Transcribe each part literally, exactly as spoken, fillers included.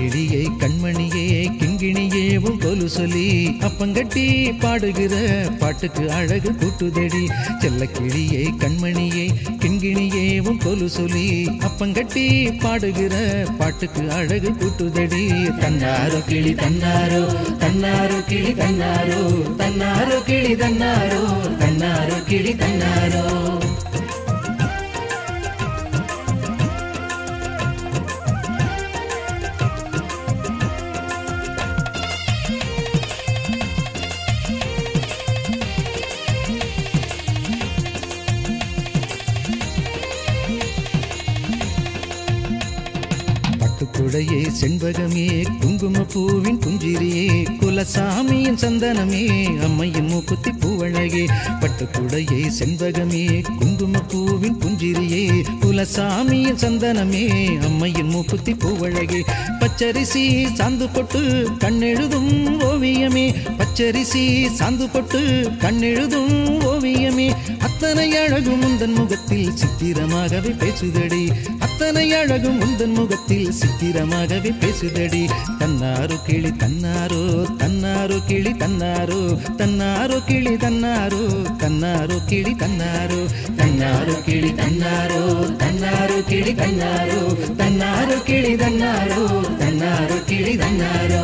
கிளியை கண்மணியே கிங்கிணியே உன் கொலு சொல்லி அப்பங்கட்டி பாடுகிற பாட்டுக்கு அழகு கூட்டுதடி. செல்ல கிளியை கண்மணியே கிங்கிணியே உன் கொலு சொல்லி அப்பங்கட்டி பாடுகிற பாட்டுக்கு அழகு கூட்டுதடி. தன்னாரோ கிளி தன்னாரோ தன்னாரோ கிளி தன்னாரோ தன்னாரோ கிளி தன்னாரோ தன்னாரோ கிளி தன்னாரோ. குடையே செண்பகமே குங்கும பூவின் புஞ்சிரியே குலசாமியின் சந்தனமே அம்மையின் மூக்குத்தி பூவழகே. பட்டுக்குடையே செண்பகமே குங்கும பூவின் புஞ்சிரியே குலசாமியின் சந்தனமே அம்மையின் மூக்குத்தி பூவழகே. பச்சரிசி சாந்து பொட்டு கண்ணெழுதும் ஓவியமே பச்சரிசி சாந்து பொட்டு கண்ணெழுதும் ஓவியமே. அத்தனை அழகும் உந்தன் முகத்தில் சித்திரமாகவே பேசுதடி. அத்தனை அழகும் உந்தன் முகத்தில் சித்திரமாகவே பேசுதடி. தன்னாரோ கிளி தன்னாரோ தன்னாரோ கிளி தன்னாரோ தன்னாரோ கிளி தன்னாரோ தன்னாரோ கிளி தன்னாரோ தன்னாரோ கிளி தன்னாரோ தன்னாரோ கிளி தன்னாரோ தன்னாரோ கிளி தன்னாரோ தன்னாரோ கிளி தன்னாரோ.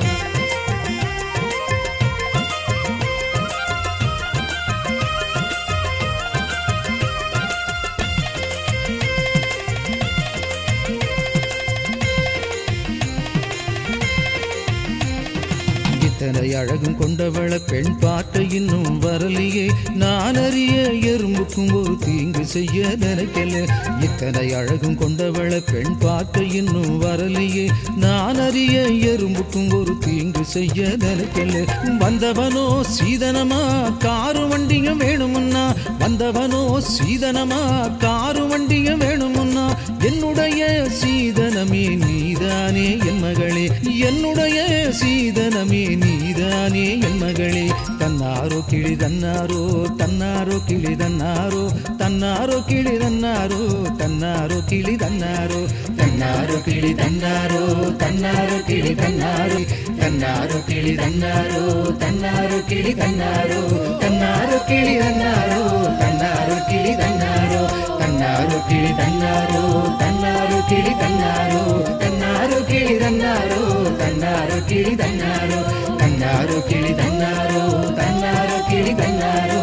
இத்தனை அழகும் கொண்டவள பெண் பார்க்க இன்னும் வரலையே. நான் அறிய எறும்புக்கும் ஒரு தீங்கு செய்ய நினைக்கல. இத்தனை அழகும் கொண்டவள பெண் பார்க்க இன்னும் வரலையே. நான் அறிய எறும்புக்கும் ஒரு தீங்கு செய்ய நினைக்கல. வந்தவனோ சீதனமா காரு வண்டிங்க வேணுமுன்னா வந்தவனோ சீதனமா காரு வண்டிங்க வேணுமுன்னா என்னுடைய சீதனமே நீதானே என் மகளே என்னுடைய சீதனமே நீதானே என் மகளே. தன்னாரோ கிளி தன்னாரோ தன்னாரோ கிளி தன்னாரோ தன்னாரோ கிளி தன்னாரோ தன்னாரோ கிளி தன்னாரோ தன்னாரோ கிளி தன்னாரோ தன்னாரோ கிளி தன்னாரோ தன்னாரோ கிளி தன்னாரோ தன்னாரோ கிளி தன்னாரோ தன்னாரோ கிளி தன்னாரோ தன்னாரோ கிளி தன்னாரோ தன்னாரோ கிளி தன்னாரோ தன்னாரோ கிளி தன்னாரோ தன்னாரோ கிளி தன்னாரோ தன்னாரோ கிளி தன்னாரோ தன்னாரோ கிளி தன்னாரோ தன்னாரோ கிளி தன்னாரோ